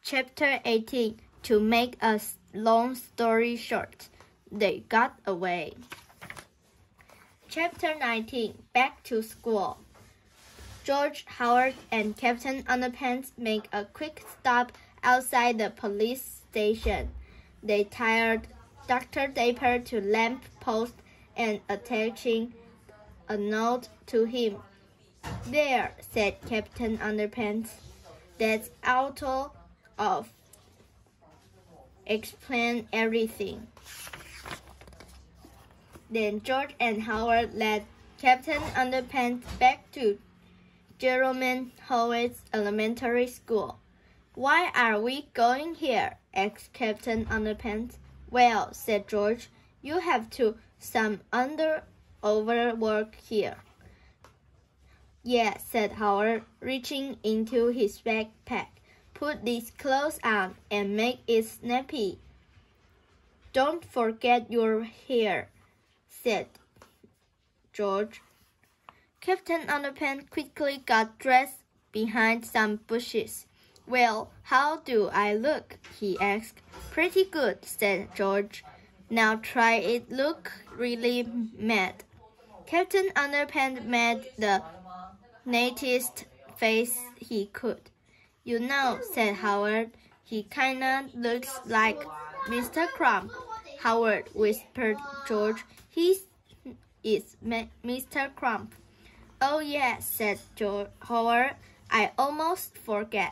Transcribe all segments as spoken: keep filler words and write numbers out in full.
Chapter eighteen. To make a long story short, they got away. Chapter nineteen. Back to school. George, Howard, and Captain Underpants make a quick stop outside the police station. They tied Doctor Dapper to lamp post and attaching a note to him. "There," said Captain Underpants. "That's out of explain everything." Then George and Howard led Captain Underpants back to Jerome Howard's elementary school. "Why are we going here?" asked Captain Underpants. "Well," said George, "you have to some under overwork here." "Yes," said Howard, reaching into his backpack. "Put these clothes on and make it snappy." "Don't forget your hair," said George. Captain Underpants quickly got dressed behind some bushes. "Well, how do I look?" he asked. "Pretty good," said George. "Now try it. Look really mad." Captain Underpants made the neatest face he could. "You know," said Howard, "he kinda looks like Mister Crump." "Howard," whispered George, "he is Mister Crump." "Oh, yes," said George Howard, "I almost forget."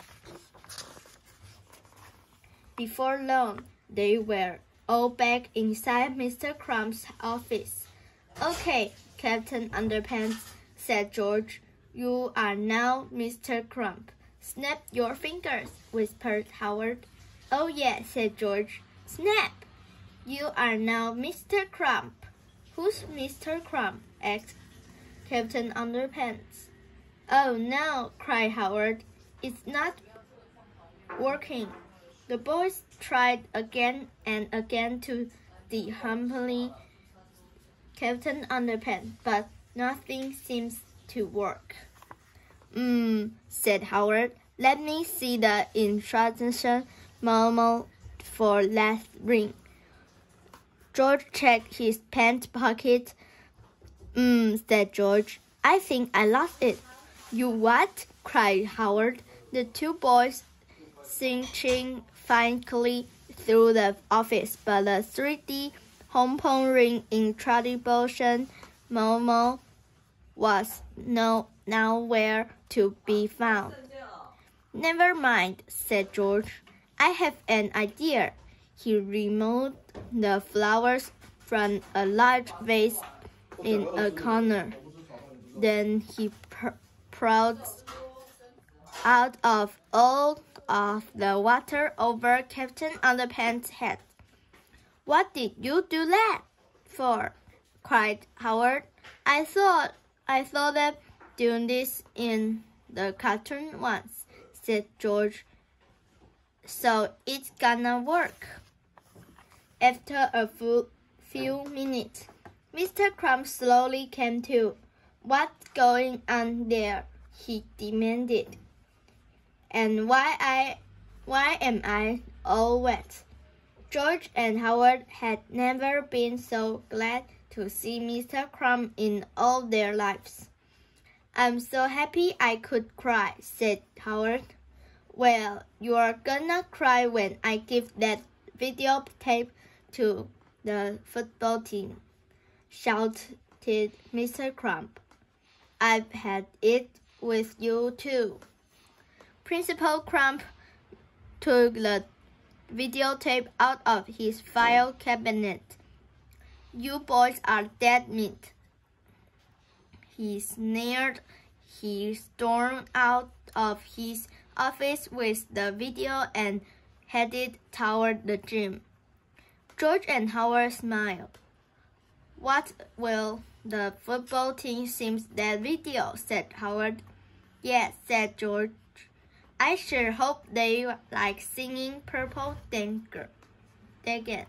Before long, they were all back inside Mister Crump's office. "Okay, Captain Underpants," said George, "you are now Mister Crump." "Snap your fingers," whispered Howard. "Oh, yes," said George. "Snap! You are now Mister Crump." "Who's Mister Crump?" asked Captain Underpants. "Oh, no," cried Howard. "It's not working." The boys tried again and again to deaccompany Captain Underpants, but nothing seems to work. "Hmm," said Howard. "Let me see the instruction manual for last ring." George checked his pants pocket. "Hmm," said George. "I think I lost it." "You what?" cried Howard. The two boys searching frantically through the office, but the three D home-pong ring introduction manual was no nowhere to be found. "Never mind," said George. "I have an idea." He removed the flowers from a large vase in a corner. Then he poured out of all of the water over Captain Underpants' head. "What did you do that for?" cried Howard. I thought I saw them doing this in the cartoon once," said George. "So it's gonna work." After a few minutes, Mister Crump slowly came to. "What's going on there?" he demanded. "And why I, why am I all wet?" George and Howard had never been so glad to see Mister Crump in all their lives. "I'm so happy I could cry," said Howard. "Well, you're gonna cry when I give that videotape to the football team," shouted Mister Crump. "I've had it with you too." Principal Crump took the videotape out of his file cabinet. "You boys are dead meat," he sneered. He stormed out of his office with the video and headed toward the gym. George and Howard smiled. "What will the football team see that video?" said Howard. "Yes," said George. "I sure hope they like singing Purple Dagger. Dragon.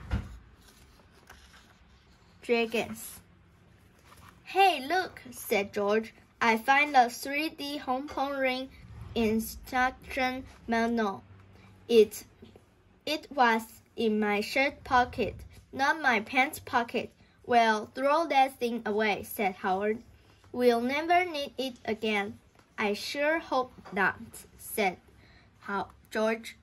Dragons." "Hey, look," said George. "I find the three D home-pong ring instruction manual." It, it was in my shirt pocket, not my pants pocket. Well, throw that thing away, said Howard. We'll never need it again. I sure hope not, said George.